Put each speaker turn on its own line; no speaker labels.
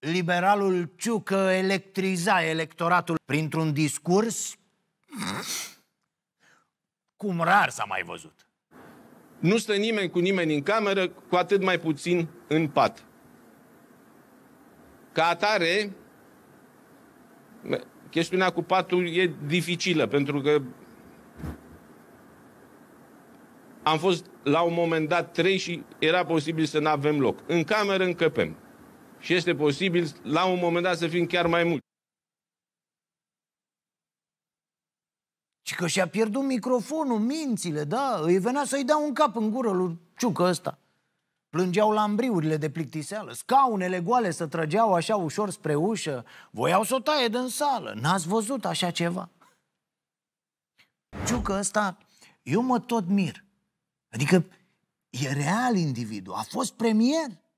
liberalul Ciucă electriza electoratul printr-un discurs cum rar s-a mai văzut.
Nu stă nimeni cu nimeni în cameră, cu atât mai puțin în pat. Ca atare, chestiunea cu patul e dificilă, pentru că am fost la un moment dat 3 și era posibil să nu avem loc. În cameră încăpem. Și este posibil la un moment dat să fim chiar mai mulți.
Și că și-a pierdut microfonul, mințile, da? Îi venea să-i dea un cap în gură lui Ciucă ăsta. Plângeau lambriurile de plictiseală, scaunele goale se trăgeau așa ușor spre ușă, voiau să o taie din sală. N-ați văzut așa ceva? Ciucă ăsta, eu mă tot mir. Adică e real individul, a fost premier.